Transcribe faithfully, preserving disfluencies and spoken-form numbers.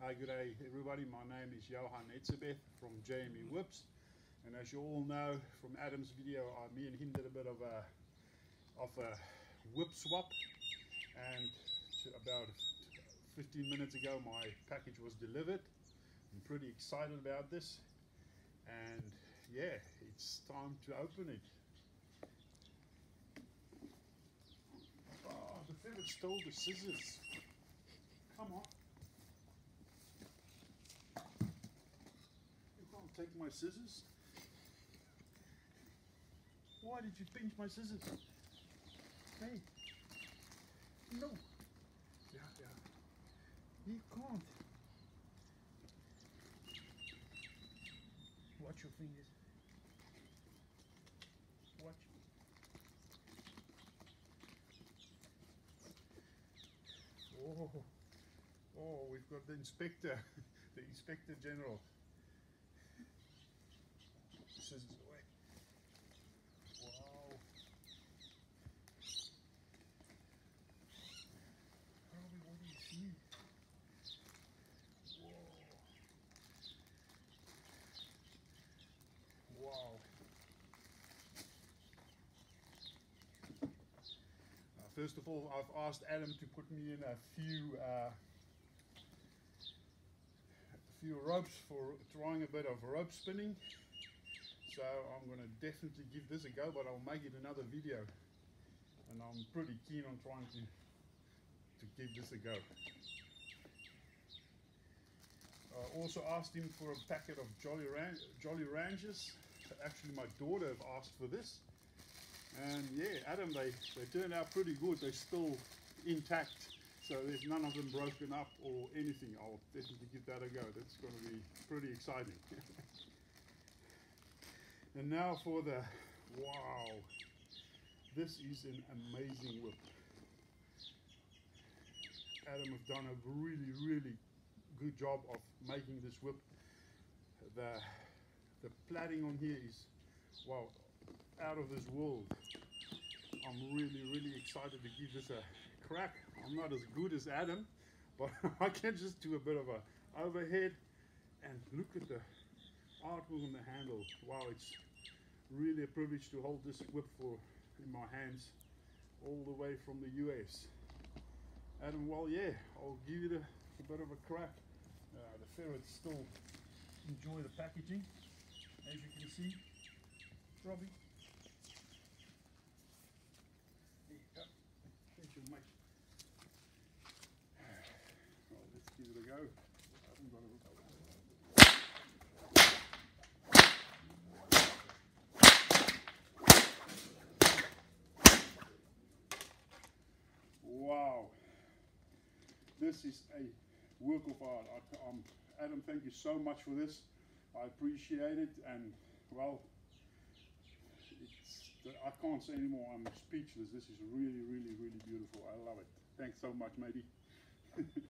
Hi, good day everybody. My name is Johan Etzebeth from J M E Whips, and as you all know from Adam's video, uh, me and him did a bit of a of a whip swap, and to about fifteen minutes ago my package was delivered. I'm pretty excited about this, and yeah, it's time to open it. Oh, the ferret stole the scissors. Come on. You can't take my scissors. Why did you pinch my scissors? Hey. No. Yeah, yeah. You can't. Watch your fingers. Watch. Oh. Oh, we've got the inspector. The inspector general. Scissors away. Wow. Robbie, what do you see? Whoa. Wow. Uh, first of all, I've asked Adam to put me in a few uh, a few ropes for trying a bit of rope spinning. So I'm going to definitely give this a go, but I'll make it another video. And I'm pretty keen on trying to to give this a go. I also asked him for a packet of Jolly, Ran Jolly Ranchers. Actually, my daughter have asked for this. And yeah, Adam, they, they turned out pretty good. They're still intact, so there's none of them broken up or anything. I'll definitely give that a go. That's going to be pretty exciting. And now for the, wow, this is an amazing whip. Adam have done a really, really good job of making this whip. The, the plaiting on here is, wow, out of this world. I'm really, really excited to give this a crack. I'm not as good as Adam, but I can just do a bit of a overhead, and look at the artwork on the handle. Wow, it's really a privilege to hold this whip for in my hands all the way from the U S. Adam, well, yeah, I'll give it a, a bit of a crack. Uh, the ferrets still enjoy the packaging, as you can see. Robbie, there you go. There's your mate. Well, let's give it a go. I haven't got a Wow, this is a work of art. I, um, Adam, thank you so much for this. I appreciate it, and well, it's, I can't say anymore. I'm speechless. This is really, really, really beautiful. I love it. Thanks so much, matey.